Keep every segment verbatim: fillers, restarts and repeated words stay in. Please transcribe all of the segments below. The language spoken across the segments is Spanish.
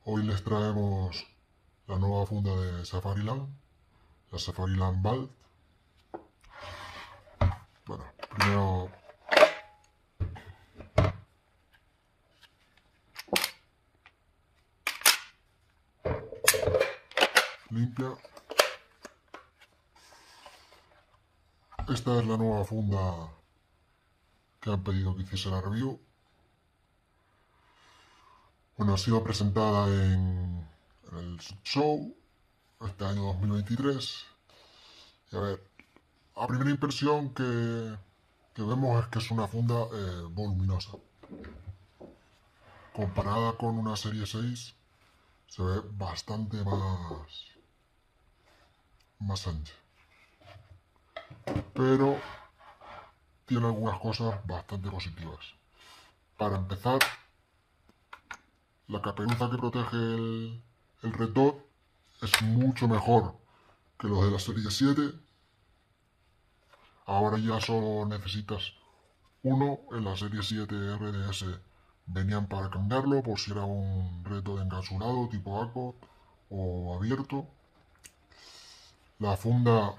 Hoy les traemos la nueva funda de Safariland, la Safariland Vault. Bueno, primero limpia. Esta es la nueva funda que han pedido que hiciese la review. Bueno, ha sido presentada en, en el show este año dos mil veintitrés. Y a ver, a primera impresión que, que vemos es que es una funda eh, voluminosa. Comparada con una serie seis, se ve bastante más, más ancha. Pero tiene algunas cosas bastante positivas. Para empezar, la caperuza que protege el, el Red Dot es mucho mejor que los de la serie siete. Ahora ya solo necesitas uno. En la serie siete R D S venían para cambiarlo por si era un Red Dot encapsulado tipo ACO o abierto. La funda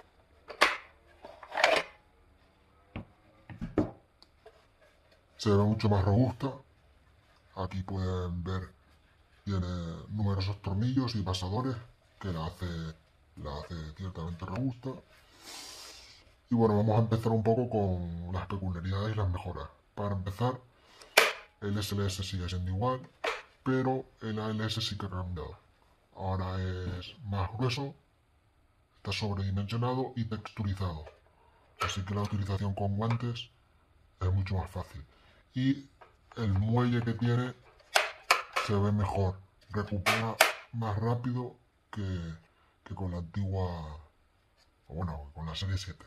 se ve mucho más robusta. Aquí pueden ver, tiene numerosos tornillos y pasadores que la hace, la hace ciertamente robusta. Y bueno, vamos a empezar un poco con las peculiaridades y las mejoras. Para empezar, el S L S sigue siendo igual, pero el A L S sí que ha cambiado. Ahora es más grueso, está sobredimensionado y texturizado. Así que la utilización con guantes es mucho más fácil. Y el muelle que tiene se ve mejor, recupera más rápido que, que con la antigua, o bueno, con la serie siete.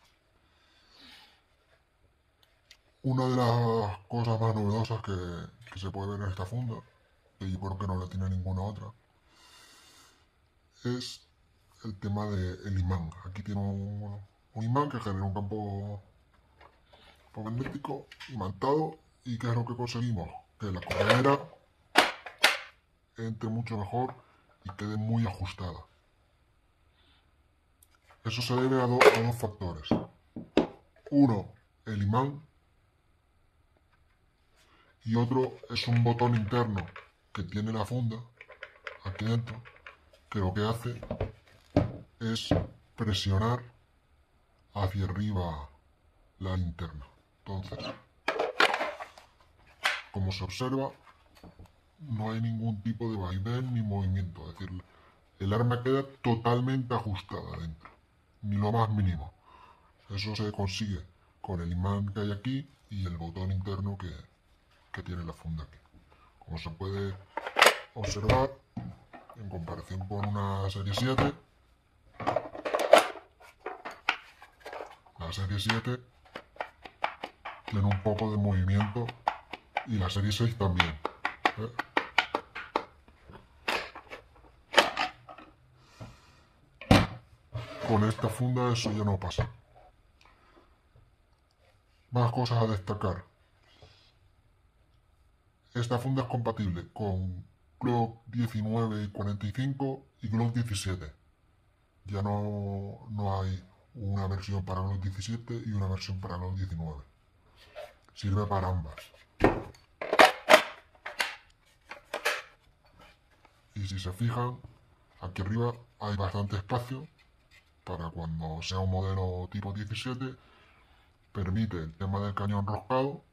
Una de las cosas más novedosas que, que se puede ver en esta funda, y por qué no la tiene ninguna otra, es el tema del imán. Aquí tiene un, un imán que genera un campo magnético imantado. ¿Y qué es lo que conseguimos? Que la corredera entre mucho mejor y quede muy ajustada. Eso se debe a, do, a dos factores. Uno, el imán, y otro es un botón interno que tiene la funda aquí dentro, que lo que hace es presionar hacia arriba la linterna. Entonces, como se observa, no hay ningún tipo de vaivén ni movimiento, es decir, el arma queda totalmente ajustada dentro, ni lo más mínimo. Eso se consigue con el imán que hay aquí y el botón interno que, que tiene la funda aquí. Como se puede observar, en comparación con una serie siete, la serie siete tiene un poco de movimiento y la serie seis también. ¿eh? Con esta funda eso ya no pasa. Más cosas a destacar. Esta funda es compatible con Glock diecinueve y cuarenta y cinco y Glock diecisiete. Ya no, no hay una versión para Glock diecisiete y una versión para Glock diecinueve. Sirve para ambas. Y si se fijan, aquí arriba hay bastante espacio para cuando sea un modelo tipo diecisiete. Permite el tema del cañón roscado.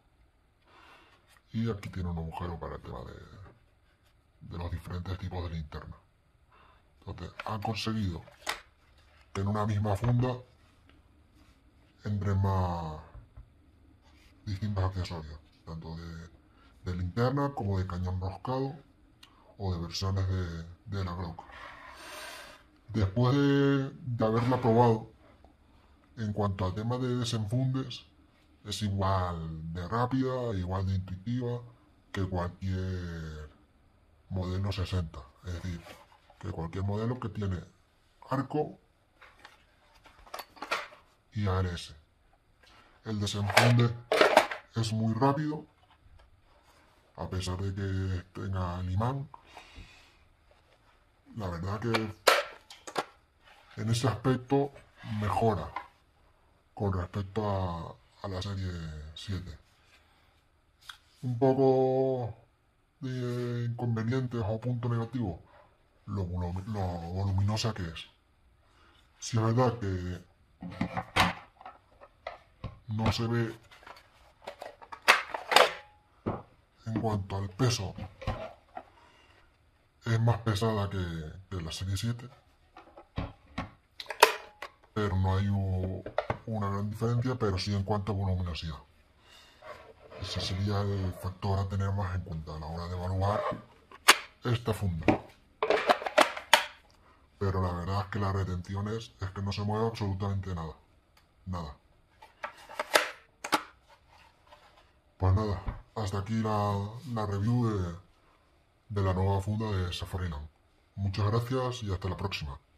Y aquí tiene un agujero para el tema de, de los diferentes tipos de linterna. Entonces, han conseguido que en una misma funda entren más distintos accesorios, tanto de, de linterna como de cañón roscado o de versiones de, de la Glock. Después de, de haberla probado, en cuanto al tema de desenfundes, es igual de rápida, igual de intuitiva que cualquier modelo sesenta. Es decir, que cualquier modelo que tiene arco y A L S. El desenfunde es muy rápido, a pesar de que tenga el imán, la verdad que en ese aspecto mejora con respecto a, a la serie siete. Un poco de inconvenientes o punto negativo, lo, lo, lo voluminosa que es. Si es verdad que no se ve en cuanto al peso, es más pesada que, que la serie siete, pero no hay un, una gran diferencia, pero sí en cuanto a voluminosidad. Ese sería el factor a tener más en cuenta a la hora de evaluar esta funda. Pero la verdad es que las retenciones es que no se mueve absolutamente nada. Nada. Pues nada, hasta aquí la, la review de, de la nueva funda de Safariland. Muchas gracias y hasta la próxima.